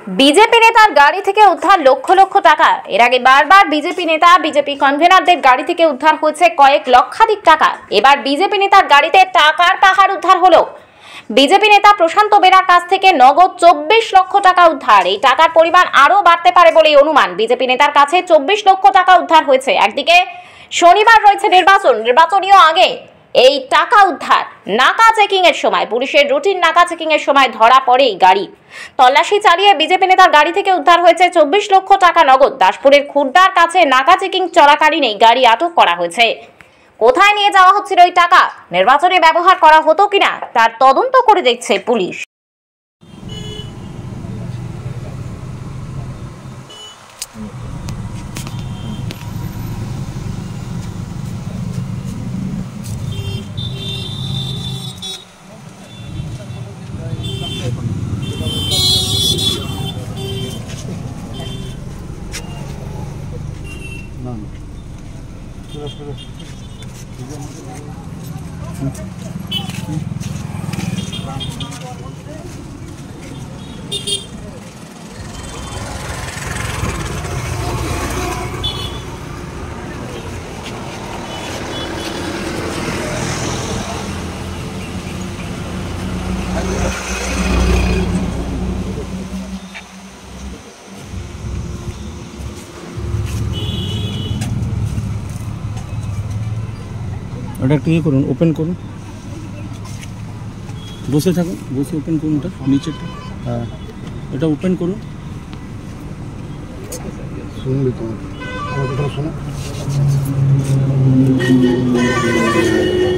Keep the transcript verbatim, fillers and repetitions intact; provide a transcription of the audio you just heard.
BJP নেতার গাড়ি থেকে উদ্ধার লক্ষ লক্ষ টাকা। এর আগে বারবার বিজেপি নেতা বিজেপি কনভেনারদের গাড়ি থেকে উদ্ধার হয়েছে কয়েক লক্ষাধিক টাকা। এবার বিজেপি নেতার গাড়িতে টাকার পাহাড় উদ্ধার হলো। বিজেপি নেতা প্রশান্ত বেরার কাছ থেকে নগদ চব্বিশ লক্ষ টাকা উদ্ধার। এই টাকার পরিমাণ আরও বাড়তে পারে বলেই অনুমান। বিজেপি নেতার কাছে চব্বিশ লক্ষ টাকা উদ্ধার হয়েছে। একদিকে শনিবার রয়েছে নির্বাচন, নির্বাচনীয় আগে এই টাকা উদ্ধার। নাকা চেকিং এর সময় পুলিশের রুটিন নাকা চেকিং এর সময় ধরা পড়ে এই গাড়ি। তল্লাশি চালিয়ে বিজেপি নেতার গাড়ি থেকে উদ্ধার হয়েছে চব্বিশ লক্ষ টাকা নগদ। দাসপুরের খুড্ডার কাছে নাকা চেকিং চলাকালীন এই গাড়ি আটক করা হয়েছে। কোথায় নিয়ে যাওয়া হচ্ছিল এই টাকা, নির্বাচনে ব্যবহার করা হতো কিনা তার তদন্ত করে দেখছে পুলিশ। No, no. Espera, espera. ওটা একটু ইয়ে করুন, ওপেন করুন, বসে থাকুন, বসে ওপেন করুন, ওটা নিচেটা, হ্যাঁ এটা ওপেন করুন। শুনবি তোমার আমার কথা শোনা।